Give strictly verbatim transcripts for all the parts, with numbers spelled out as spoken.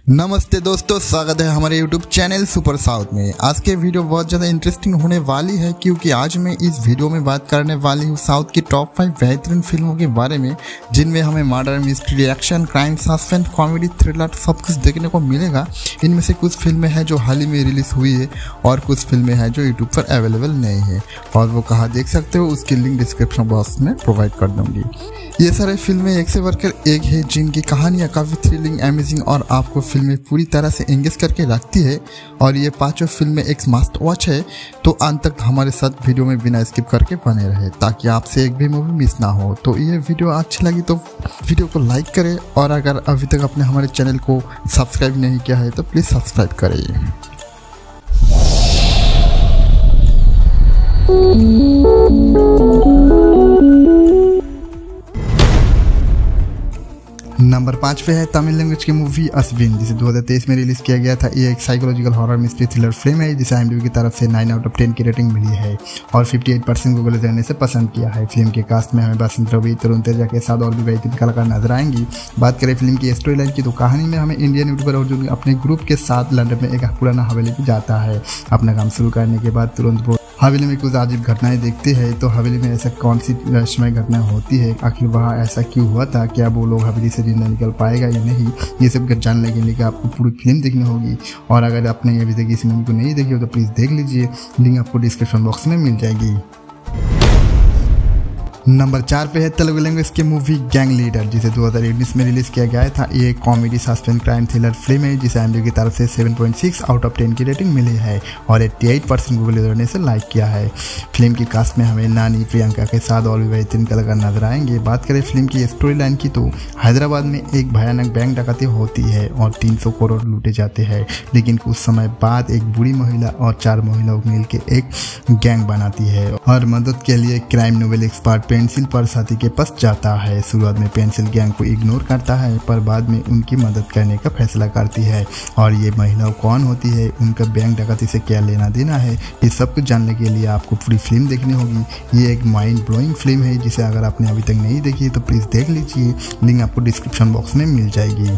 नमस्ते दोस्तों, स्वागत है हमारे यूट्यूब चैनल सुपर साउथ में। आज के वीडियो बहुत ज़्यादा इंटरेस्टिंग होने वाली है क्योंकि आज मैं इस वीडियो में बात करने वाली हूँ साउथ की टॉप फाइव बेहतरीन फिल्मों के बारे में, जिनमें हमें murder, mystery, action, crime, suspense, comedy, thriller सब कुछ देखने को मिलेगा। इनमें से कुछ फिल्में हैं जो हाल ही में रिलीज हुई है और कुछ फिल्में हैं जो यूट्यूब पर अवेलेबल नहीं है, और वो कहाँ देख सकते हो उसकी लिंक डिस्क्रिप्शन बॉक्स में प्रोवाइड कर दूँगी। ये सारे फिल्में एक से बढ़कर एक है, जिनकी कहानियाँ काफ़ी थ्रिलिंग, अमेजिंग और आपको फिल्में पूरी तरह से एंगेज करके रखती है। और ये पांचों फिल्में एक मस्ट वॉच है, तो अंत तक हमारे साथ वीडियो में बिना स्किप करके बने रहे ताकि आपसे एक भी मूवी मिस ना हो। तो ये वीडियो अच्छी लगी तो वीडियो को लाइक करें, और अगर अभी तक आपने हमारे चैनल को सब्सक्राइब नहीं किया है तो प्लीज़ सब्सक्राइब करें। नंबर पाँच पे है तमिल लैंग्वेज की मूवी अश्विन, जिसे दो हज़ार तेईस में रिलीज किया गया था। ये एक psychological horror mystery thriller film है जिसे आईएमडीबी की तरफ से नाइन आउट ऑफ टेन की रेटिंग मिली है और अट्ठावन परसेंट गूगल यूजर ने इसे पसंद किया है। फिल्म के कास्ट में हमें बसंत रवि, तरुण तेजा के साथ और भी बेहतरीन कलाकार नजर आएंगी। बात करें फिल्म की स्टोरी लाइन की तो कहानी में हमें इंडियन यूट्यूबर अर्जुन अपने ग्रुप के साथ लंदन में एक पुराना हवेली में जाता है। अपना काम शुरू करने के बाद तुरंत वो हवेली में कुछ अजीब घटनाएं देखते हैं। तो हवेली में ऐसा कौन सी रहस्यमय घटना होती है, आखिर वहाँ ऐसा क्यों हुआ था, क्या वो लोग हवेली से जिंदा निकल पाएगा या नहीं, ये सब जानने के लिए आपको पूरी फिल्म देखनी होगी। और अगर आपने अभी तक इस मूवी को नहीं देखी हो तो प्लीज़ देख लीजिए, लिंक आपको डिस्क्रिप्शन बॉक्स में मिल जाएगी। नंबर चार पे है तेलुगु लैंग्वेज की मूवी गैंग लीडर, जिसे दो हज़ार उन्नीस में रिलीज किया गया था। ये एक comedy, suspense, crime thriller film है जिसे आईएमडीबी की तरफ से सात पॉइंट छह आउट ऑफ टेन की रेटिंग मिली है और अट्ठासी परसेंट गूगल यूजर ने इसे लाइक किया है। फिल्म की कास्ट में हमें नानी, प्रियंका के साथ और भी बेहतरीन कलाकार नजर आएंगे। बात करें फिल्म की स्टोरी लाइन की तो हैदराबाद में एक भयानक बैंक डकैती होती है और तीन सौ करोड़ लूटे जाते हैं, लेकिन कुछ समय बाद एक बुरी महिला और चार महिलाओं मिलकर एक गैंग बनाती है और मदद के लिए क्राइम नोवेल एक्सपर्ट पेंसिल पर साथी के पास जाता है। शुरुआत में पेंसिल गैंग को इग्नोर करता है पर बाद में उनकी मदद करने का फैसला करती है। और ये महिला कौन होती है, उनका बैंक डकैती से क्या लेना देना है, ये सब कुछ जानने के लिए आपको पूरी फिल्म देखनी होगी। ये एक माइंड ब्लोइंग फिल्म है जिसे अगर आपने अभी तक नहीं देखी तो प्लीज़ देख लीजिए, लिंक आपको डिस्क्रिप्शन बॉक्स में मिल जाएगी।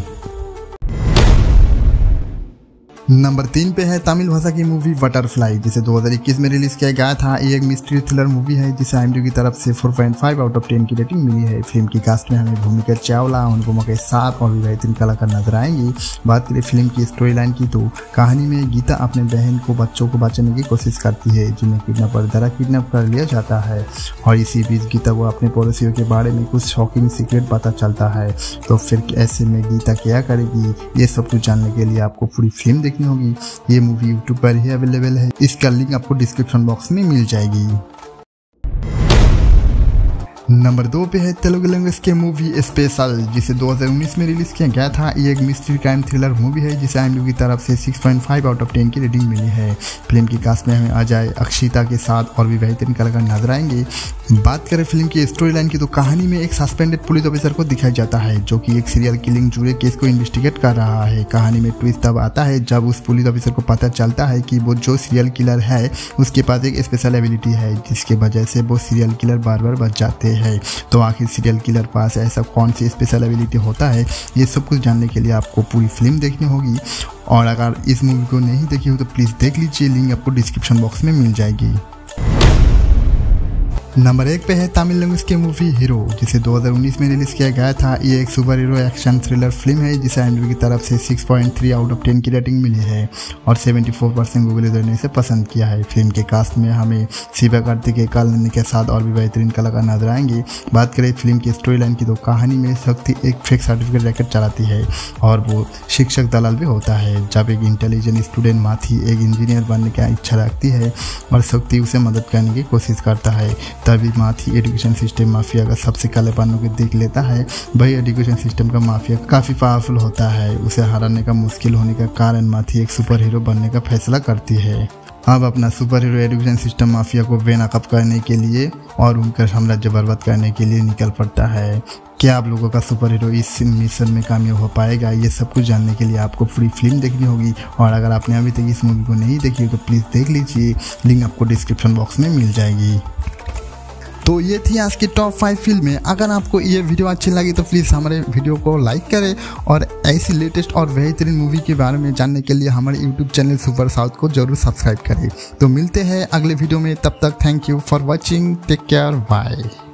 नंबर तीन पे है तमिल भाषा की मूवी बटरफ्लाई, जिसे दो हज़ार इक्कीस में रिलीज किया गया था। ये एक मिस्ट्री थ्रिलर मूवी है जिसे आईएमडीबी की तरफ से चार पॉइंट पाँच आउट ऑफ टेन की रेटिंग मिली है। फिल्म की कास्ट में हमें भूमिका चावला, अनुपमा के साथ और भी बेहतरीन कलाकार नजर आएंगे। बात करें फिल्म की स्टोरी लाइन की तो कहानी में गीता अपने बहन को बच्चों को बचाने की कोशिश करती है जिन्हें किडनैपर द्वारा किडनैप कर लिया जाता है, और इसी बीच गीता को अपने पड़ोसियों के बारे में कुछ शॉकिंग सीक्रेट पता चलता है। तो फिर ऐसे में गीता क्या करेगी, ये सब कुछ जानने के लिए आपको पूरी फिल्म देखनी होगी। ये मूवी यूट्यूब पर ही अवेलेबल है, इसका लिंक आपको डिस्क्रिप्शन बॉक्स में मिल जाएगी। नंबर दो पे है तेलुगु लैंग्वेज की मूवी स्पेशल, जिसे दो हज़ार उन्नीस में रिलीज किया गया था। ये एक मिस्ट्री क्राइम थ्रिलर मूवी है जिसे आईएमडीबी की तरफ से छह पॉइंट पाँच आउट ऑफ टेन की रेटिंग मिली है। फिल्म की कास्ट में हमें अजय, अक्षिता के साथ और भी बेहतरीन कलाकार नजर आएंगे। बात करें फिल्म की स्टोरी लाइन की तो कहानी में एक सस्पेंडेड पुलिस ऑफिसर को दिखाया जाता है जो कि एक सीरियल किलिंग जुड़े केस को इन्वेस्टिगेट कर रहा है। कहानी में ट्विस्ट तब आता है जब उस पुलिस ऑफिसर को पता चलता है कि वो जो सीरियल किलर है उसके पास एक स्पेशल एबिलिटी है जिसके वजह से वो सीरियल किलर बार बार बच जाते हैं। तो आखिर सीरियल किलर पास ऐसा कौन सी स्पेशल एबिलिटी होता है, ये सब कुछ जानने के लिए आपको पूरी फिल्म देखनी होगी। और अगर इस मूवी को नहीं देखी हो तो प्लीज़ देख लीजिए, लिंक आपको डिस्क्रिप्शन बॉक्स में मिल जाएगी। नंबर एक पे है तमिल लैंग्वेज की मूवी हीरो, जिसे दो हज़ार उन्नीस में रिलीज किया गया था। ये एक super hero action thriller film है जिसे आईएमडीबी की तरफ से छह पॉइंट तीन आउट ऑफ टेन की रेटिंग मिली है और चौहत्तर परसेंट गूगल यूजर ने इसे पसंद किया है। फिल्म के कास्ट में हमें शिवा कार्तिकेय, काल के साथ और भी बेहतरीन कलाकार नजर आएंगे। बात करें फिल्म की स्टोरी लाइन की तो कहानी में शक्ति एक फेक सर्टिफिकेट रैकेट चलाती है और वो शिक्षक दलाल भी होता है। जब एक इंटेलिजेंट स्टूडेंट माथी एक इंजीनियर बनने की इच्छा रखती है और शक्ति उसे मदद करने की कोशिश करता है, तभी माथी एजुकेशन सिस्टम माफिया का सबसे काले पानों को देख लेता है। वही एजुकेशन सिस्टम का माफिया काफ़ी पावरफुल होता है, उसे हराने का मुश्किल होने का कारण माथी एक सुपर हीरो बनने का फैसला करती है। अब अपना super hero education system mafia को बेनकाब करने के लिए और उनका साम्राज्य बर्बाद करने के लिए निकल पड़ता है। क्या आप लोगों का सुपर हीरो इस मिशन में कामयाब हो पाएगा, ये सब कुछ जानने के लिए आपको पूरी फिल्म देखनी होगी। और अगर आपने अभी तक इस मूवी को नहीं देखी हो तो प्लीज़ देख लीजिए, लिंक आपको डिस्क्रिप्शन बॉक्स में मिल जाएगी। तो ये थी आज की टॉप फाइव फिल्में। अगर आपको ये वीडियो अच्छी लगी तो प्लीज़ हमारे वीडियो को लाइक करें और ऐसी लेटेस्ट और बेहतरीन मूवी के बारे में जानने के लिए हमारे यूट्यूब चैनल सुपर साउथ को जरूर सब्सक्राइब करें। तो मिलते हैं अगले वीडियो में, तब तक thank you for watching, take care, bye.